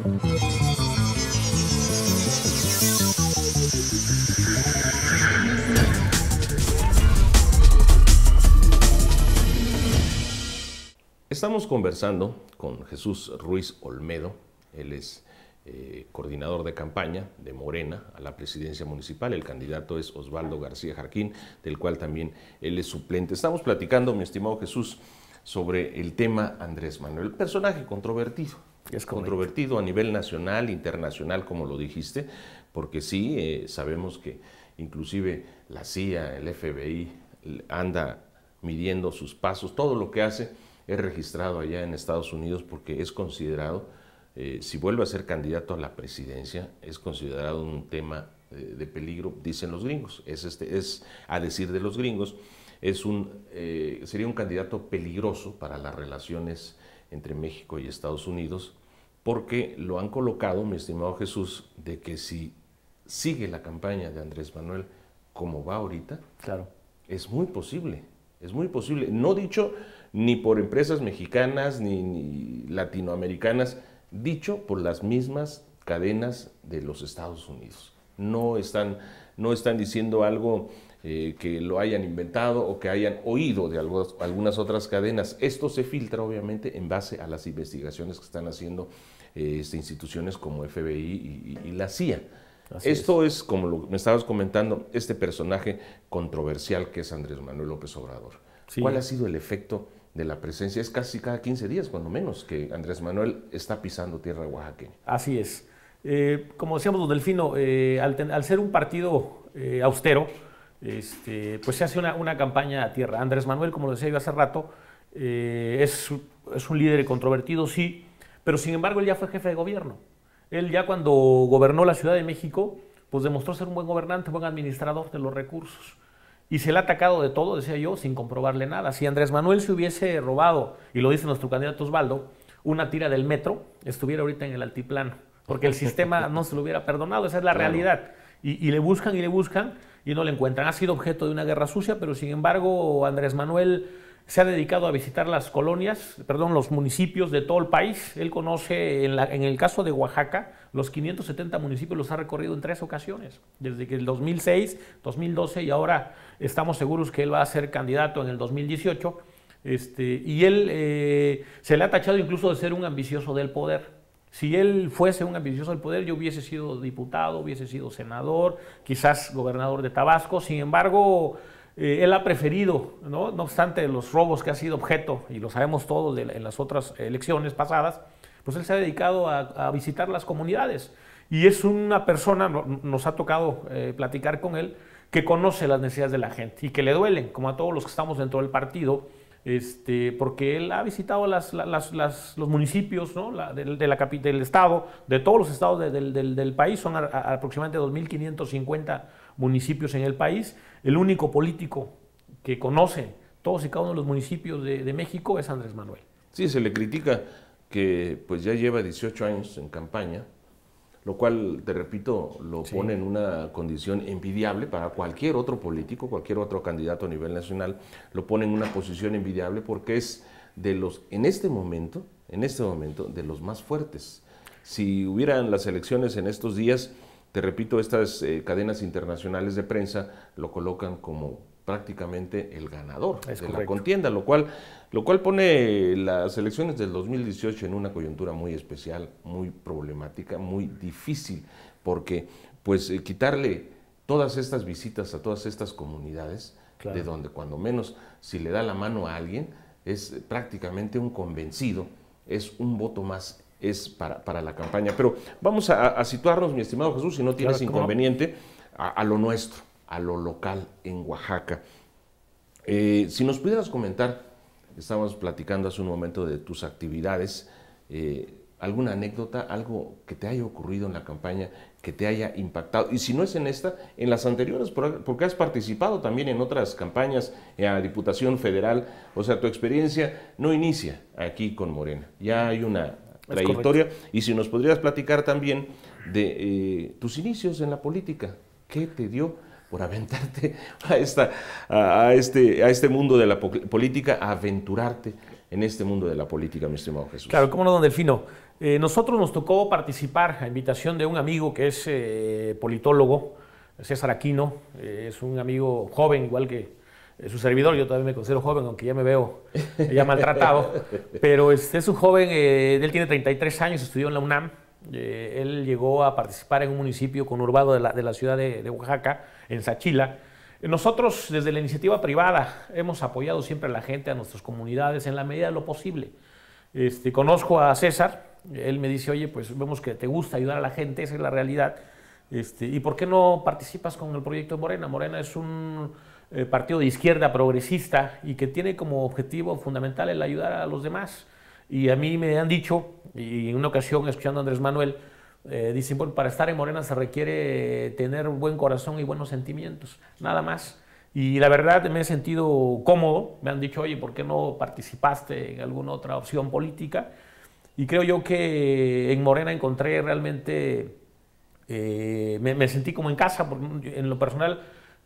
Estamos conversando con Jesús Ruiz Olmedo. Él es coordinador de campaña de Morena a la presidencia municipal. El candidato es Osvaldo García Jarquín, del cual también él es suplente. Estamos platicando, mi estimado Jesús, sobre el tema Andrés Manuel, personaje controvertido. Es controvertido a nivel nacional, internacional, como lo dijiste, porque sí, sabemos que inclusive la CIA, el FBI, anda midiendo sus pasos, todo lo que hace es registrado allá en Estados Unidos porque es considerado, si vuelve a ser candidato a la presidencia, es considerado un tema de peligro, dicen los gringos, es a decir de los gringos, sería un candidato peligroso para las relaciones entre México y Estados Unidos, porque lo han colocado, mi estimado Jesús, de que si sigue la campaña de Andrés Manuel como va ahorita, claro, es muy posible, no dicho ni por empresas mexicanas ni latinoamericanas, dicho por las mismas cadenas de los Estados Unidos. No están diciendo algo que lo hayan inventado o que hayan oído de algunas otras cadenas. Esto se filtra obviamente en base a las investigaciones que están haciendo instituciones como FBI y la CIA. Esto es, como me estabas comentando, este personaje controversial que es Andrés Manuel López Obrador. Sí. ¿Cuál ha sido el efecto de la presencia? Es casi cada 15 días, cuando menos, que Andrés Manuel está pisando tierra oaxaqueña. Así es. Como decíamos, don Delfino, al ser un partido austero, pues se hace una campaña a tierra. Andrés Manuel, como lo decía yo hace rato, es un líder controvertido, sí, pero sin embargo él ya fue jefe de gobierno. Él ya cuando gobernó la Ciudad de México, pues demostró ser un buen gobernante, buen administrador de los recursos. Y se le ha atacado de todo, decía yo, sin comprobarle nada. Si Andrés Manuel se hubiese robado, y lo dice nuestro candidato Osvaldo, una tira del metro, estuviera ahorita en el altiplano, porque el sistema no se lo hubiera perdonado, esa es la realidad. Y le buscan y no le encuentran. Ha sido objeto de una guerra sucia, pero sin embargo Andrés Manuel se ha dedicado a visitar las colonias, los municipios de todo el país. Él conoce, en el caso de Oaxaca, los 570 municipios los ha recorrido en 3 ocasiones, desde que el 2006, 2012 y ahora estamos seguros que él va a ser candidato en el 2018. Y él se le ha tachado incluso de ser un ambicioso del poder. Si él fuese un ambicioso del poder, yo hubiese sido diputado, hubiese sido senador, quizás gobernador de Tabasco. Sin embargo, él ha preferido, no obstante los robos que ha sido objeto, y lo sabemos todos en las otras elecciones pasadas, pues él se ha dedicado a visitar las comunidades. Y es una persona, nos ha tocado platicar con él, que conoce las necesidades de la gente y que le duelen, como a todos los que estamos dentro del partido, porque él ha visitado los municipios, ¿no? del estado, de todos los estados del país. Son aproximadamente 2.550 municipios en el país. El único político que conoce todos y cada uno de los municipios de México es Andrés Manuel. Sí, se le critica que pues ya lleva 18 años en campaña, lo cual, te repito, lo pone en una condición envidiable para cualquier otro político, cualquier otro candidato a nivel nacional, lo pone en una posición envidiable porque es en este momento, de los más fuertes. Si hubieran las elecciones en estos días, te repito, estas cadenas internacionales de prensa lo colocan como prácticamente el ganador de la contienda, lo cual pone las elecciones del 2018 en una coyuntura muy especial, muy problemática, muy difícil, porque pues quitarle todas estas visitas a todas estas comunidades, de donde cuando menos si le da la mano a alguien, es prácticamente un convencido, es un voto más, es para la campaña. Pero vamos a situarnos, mi estimado Jesús, si no tienes inconveniente, a lo nuestro, a lo local en Oaxaca. Si nos pudieras comentar, estábamos platicando hace un momento de tus actividades, alguna anécdota, algo que te haya ocurrido en la campaña, que te haya impactado, y si no es en esta, en las anteriores, porque has participado también en otras campañas, en la Diputación Federal, o sea, tu experiencia no inicia aquí con Morena, ya hay una trayectoria, y si nos podrías platicar también de tus inicios en la política, ¿qué te dio por aventarte a este mundo de la política, a aventurarte en este mundo de la política, mi estimado Jesús? Claro, cómo no, don Delfino. Nosotros nos tocó participar a invitación de un amigo que es politólogo, César Aquino, es un amigo joven, igual que su servidor. Yo todavía me considero joven, aunque ya me veo ya maltratado, pero es un joven, él tiene 33 años, estudió en la UNAM. Él llegó a participar en un municipio conurbado de la ciudad de Oaxaca, en Sachila. Nosotros, desde la iniciativa privada, hemos apoyado siempre a la gente, a nuestras comunidades, en la medida de lo posible. Conozco a César, él me dice, oye, pues vemos que te gusta ayudar a la gente, esa es la realidad, ¿y por qué no participas con el proyecto de Morena? Morena es un partido de izquierda progresista y que tiene como objetivo fundamental el ayudar a los demás. Y a mí me han dicho, y en una ocasión escuchando a Andrés Manuel, dicen, bueno, para estar en Morena se requiere tener un buen corazón y buenos sentimientos, nada más. Y la verdad me he sentido cómodo, me han dicho, oye, ¿por qué no participaste en alguna otra opción política? Y creo yo que en Morena encontré realmente, me sentí como en casa, porque en lo personal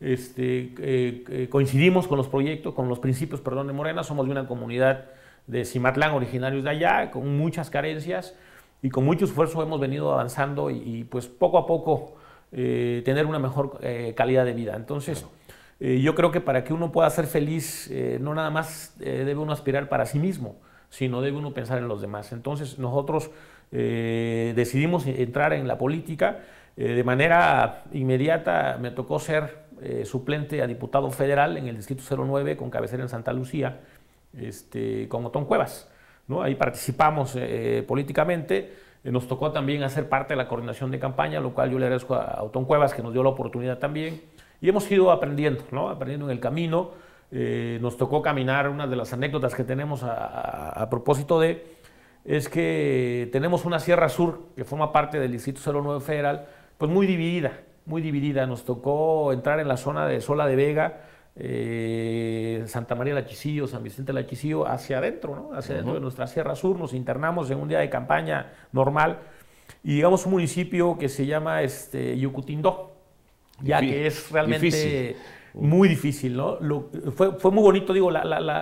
coincidimos con los proyectos, con los principios, perdón, de Morena. Somos de una comunidad de Cimatlán, originarios de allá, con muchas carencias, y con mucho esfuerzo hemos venido avanzando y pues poco a poco tener una mejor calidad de vida. Entonces, yo creo que para que uno pueda ser feliz, no nada más debe uno aspirar para sí mismo, sino debe uno pensar en los demás. Entonces, nosotros decidimos entrar en la política. De manera inmediata me tocó ser suplente a diputado federal en el Distrito 09, con cabecera en Santa Lucía, con Otón Cuevas, ¿no? Ahí participamos políticamente. Nos tocó también hacer parte de la coordinación de campaña, lo cual yo le agradezco a Otón Cuevas, que nos dio la oportunidad también. Y hemos ido aprendiendo, ¿no? Aprendiendo en el camino. Nos tocó caminar. Una de las anécdotas que tenemos a propósito es que tenemos una Sierra Sur que forma parte del Distrito 09 Federal, pues muy dividida, muy dividida. Nos tocó entrar en la zona de Sola de Vega, Santa María la Chisillo, San Vicente la Chisillo, hacia adentro, ¿no? Hacia adentro de nuestra Sierra Sur. Nos internamos en un día de campaña normal y llegamos a un municipio que se llama Yucutindó, ya que es realmente difícil. Muy difícil, ¿no? Fue muy bonito, digo,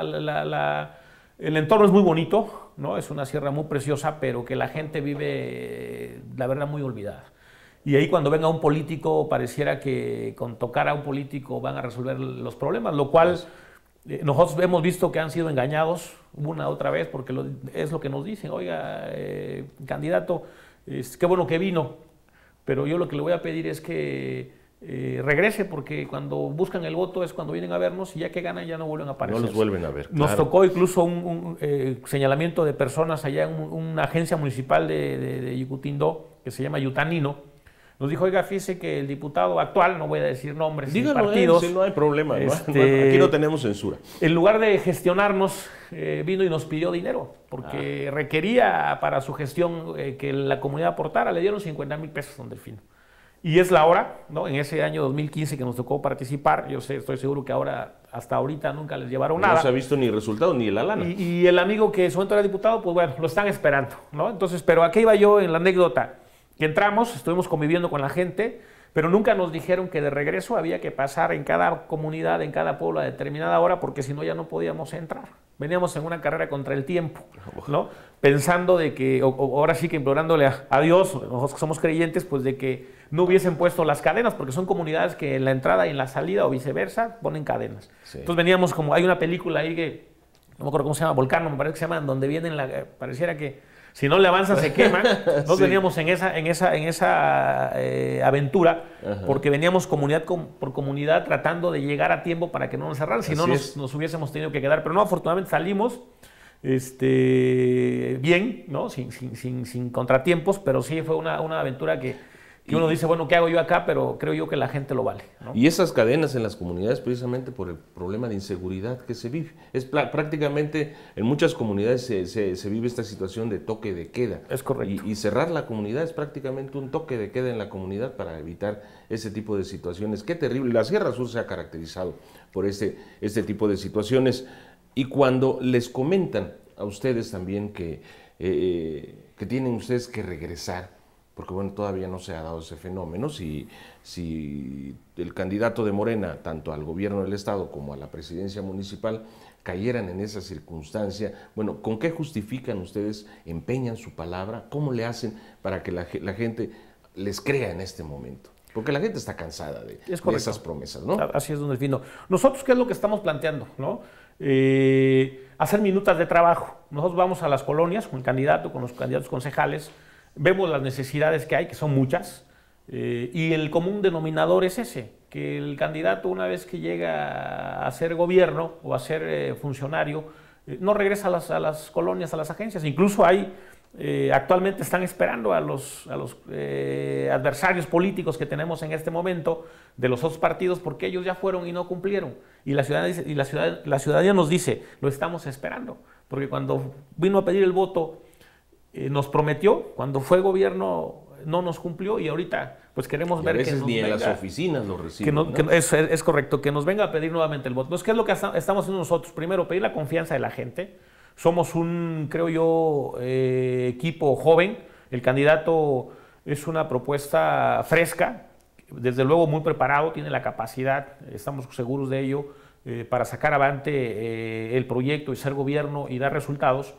el entorno es muy bonito, ¿no? Es una sierra muy preciosa, pero que la gente vive, la verdad, muy olvidada. Y ahí cuando venga un político, pareciera que con tocar a un político van a resolver los problemas, lo cual nosotros hemos visto que han sido engañados una otra vez, porque es lo que nos dicen. Oiga, candidato, qué bueno que vino, pero yo lo que le voy a pedir es que regrese, porque cuando buscan el voto es cuando vienen a vernos y ya que ganan ya no vuelven a aparecer. No los vuelven a ver. Claro. Nos tocó incluso un señalamiento de personas allá en una agencia municipal de Yucutindó, que se llama Yutanino. Nos dijo, oiga, fíjese que el diputado actual, no voy a decir nombres ni partidos, sí, no hay problema, aquí no tenemos censura. En lugar de gestionarnos, vino y nos pidió dinero, porque requería para su gestión que la comunidad aportara. Le dieron 50,000 pesos, don Delfino. Y es la hora, ¿no? En ese año 2015 que nos tocó participar, estoy seguro que ahora, hasta ahorita, nunca les llevaron nada. No se ha visto ni resultado, ni la lana. Y el amigo que en su momento era diputado, pues bueno, lo están esperando, ¿no? Entonces, pero aquí iba yo en la anécdota, que entramos, estuvimos conviviendo con la gente, pero nunca nos dijeron que de regreso había que pasar en cada comunidad, en cada pueblo a determinada hora, porque si no ya no podíamos entrar. Veníamos en una carrera contra el tiempo, ¿no? Pensando de que, ahora sí que implorándole a Dios, nosotros que somos creyentes, pues de que no hubiesen puesto las cadenas, porque son comunidades que en la entrada y en la salida o viceversa ponen cadenas. Sí. Entonces veníamos como, hay una película ahí que, no me acuerdo cómo se llama, Volcano, me parece que se llama, donde vienen, pareciera que si no le avanzan se queman. Nosotros sí. Veníamos en esa aventura, porque veníamos comunidad por comunidad tratando de llegar a tiempo para que no nos cerraran, si no nos hubiésemos tenido que quedar. Pero no, afortunadamente salimos bien, ¿no? Sin contratiempos, pero sí fue una aventura que uno dice, bueno, ¿qué hago yo acá? Pero creo yo que la gente lo vale, ¿no? Y esas cadenas en las comunidades, precisamente por el problema de inseguridad que se vive. Es prácticamente, en muchas comunidades se vive esta situación de toque de queda. Es correcto. Y cerrar la comunidad es prácticamente un toque de queda en la comunidad para evitar ese tipo de situaciones. Qué terrible. La Sierra Sur se ha caracterizado por este tipo de situaciones. Y cuando les comentan a ustedes también que tienen ustedes que regresar, porque bueno, todavía no se ha dado ese fenómeno, si el candidato de Morena, tanto al gobierno del Estado como a la presidencia municipal, cayeran en esa circunstancia, bueno, ¿con qué justifican ustedes, empeñan su palabra? ¿Cómo le hacen para que la gente les crea en este momento? Porque la gente está cansada de esas promesas, ¿no? Así es, don Delfino. Nosotros, ¿qué es lo que estamos planteando? ¿No? Hacer minutas de trabajo. Nosotros vamos a las colonias con el candidato, con los candidatos concejales, vemos las necesidades que hay, que son muchas, y el común denominador es ese, que el candidato, una vez que llega a ser gobierno o a ser funcionario, no regresa a las colonias, a las agencias. Incluso hay... actualmente están esperando a los adversarios políticos que tenemos en este momento de los otros partidos, porque ellos ya fueron y no cumplieron. Y la ciudadanía nos dice, lo estamos esperando, porque cuando vino a pedir el voto nos prometió, cuando fue gobierno no nos cumplió, y ahorita pues queremos ver que nos ni en venga, las oficinas lo reciben, ¿no? Es correcto, que nos venga a pedir nuevamente el voto. Entonces, ¿qué es lo que estamos haciendo nosotros? Primero, pedir la confianza de la gente. Somos un, creo yo, equipo joven. El candidato es una propuesta fresca, desde luego muy preparado, tiene la capacidad, estamos seguros de ello, para sacar adelante el proyecto y ser gobierno y dar resultados.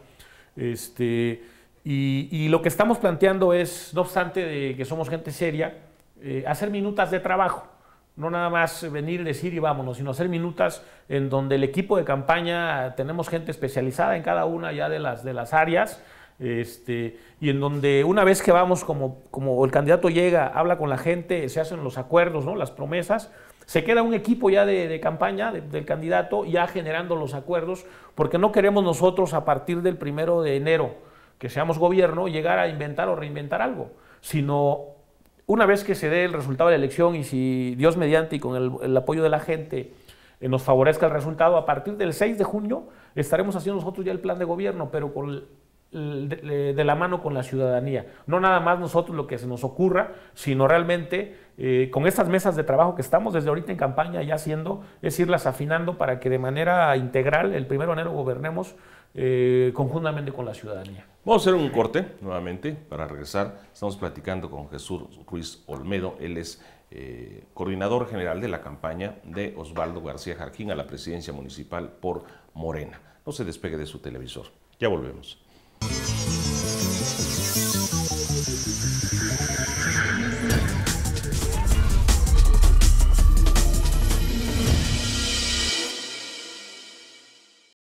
Y lo que estamos planteando es, no obstante de que somos gente seria, hacer minutas de trabajo. No nada más venir, decir y vámonos, sino hacer minutas en donde el equipo de campaña, tenemos gente especializada en cada una ya de las áreas, y en donde una vez que vamos, como el candidato llega, habla con la gente, se hacen los acuerdos, ¿no? Las promesas, se queda un equipo ya de campaña del candidato ya generando los acuerdos, porque no queremos nosotros a partir del 1 de enero, que seamos gobierno, llegar a inventar o reinventar algo, sino... Una vez que se dé el resultado de la elección y si Dios mediante y con el apoyo de la gente nos favorezca el resultado, a partir del 6 de junio estaremos haciendo nosotros ya el plan de gobierno, pero de la mano con la ciudadanía. No nada más nosotros lo que se nos ocurra, sino realmente con estas mesas de trabajo que estamos desde ahorita en campaña ya haciendo, es irlas afinando para que de manera integral el 1 de enero gobernemos conjuntamente con la ciudadanía. Vamos a hacer un corte nuevamente para regresar. Estamos platicando con Jesús Ruiz Olmedo. Él es coordinador general de la campaña de Osvaldo García Jarquín a la presidencia municipal por Morena. No se despegue de su televisor. Ya volvemos.